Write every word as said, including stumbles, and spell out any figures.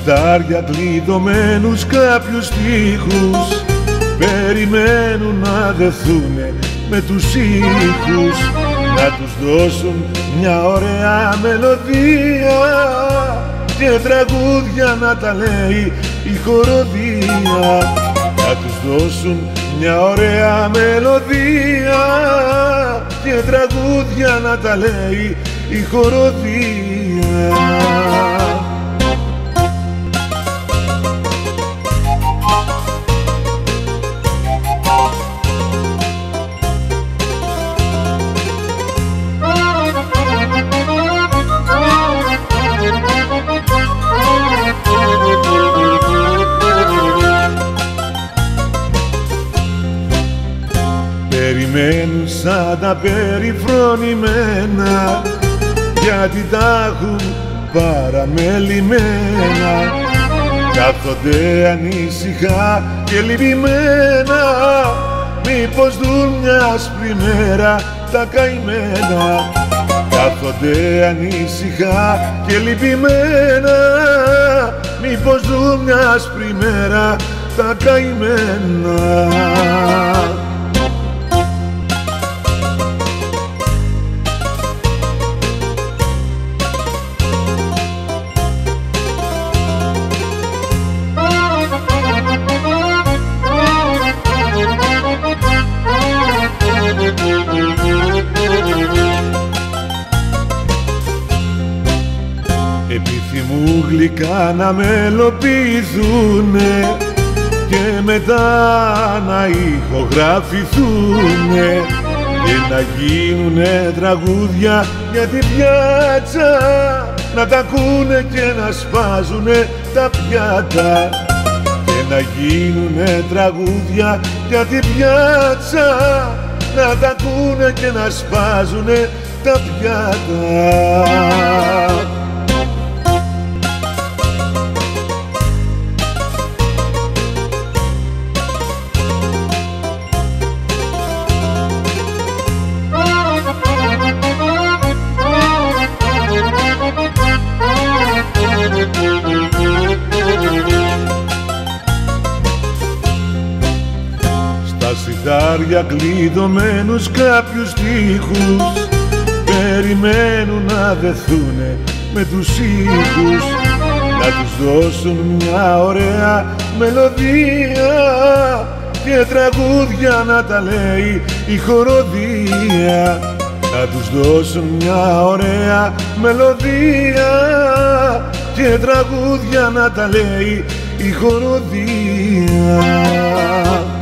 σιτάρια κλειδωμένους κάποιους στίχους περιμένουν να δεθούνε με τους ήχους, να τους δώσουν μια ωραία μελωδία και τραγούδια να τα λέει η χοροδία. Να τους δώσουν μια ωραία μελωδία και τραγούδια να τα λέει η χοροδία. Περιμένουν σαν τα περιφρονημένα, γιατί τα έχουν παραμελημένα. Κάθονται ανήσυχα και λυπημένα, μήπως δουν μια άσπρη μέρα τα καημένα. Κάθονται ανήσυχα και λυπημένα, μήπως δουν μια άσπρη μέρα τα καημένα. Επιθυμούν γλυκά να μελοποιηθούνε και μετά να ηχογραφηθούνε και να γίνουνε τραγούδια για την πιάτσα, να τα ακούνε και να σπάζουνε τα πιάτα, και να γίνουνε τραγούδια για την πιάτσα, να τα ακούνε και να σπάζουνε τα πιάτα. Στα σιτάρια κλειδωμένους κάποιους στίχους περιμένουν να δεθούνε με τους ήχους, να τους δώσουν μια ωραία μελωδία και τραγούδια να τα λέει η χοροδία. Να τους δώσουν μια ωραία μελωδία και τραγούδια να τα λέει η χοροδία.